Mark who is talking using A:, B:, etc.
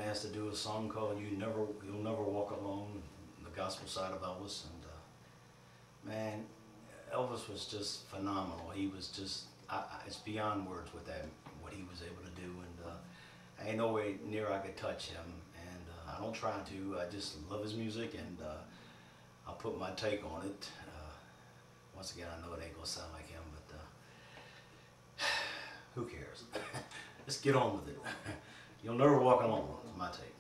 A: has to do a song called You'll Never Walk Alone," the gospel side of Elvis. And man, Elvis was just phenomenal. He was just, it's beyond words with that, what he was able to do. And ain't no way near I could touch him. And I don't try to. I just love his music, and I'll put my take on it. Once again, I know it ain't gonna sound like him, but who cares? Let's get on with it. You'll never walk alone, is my take.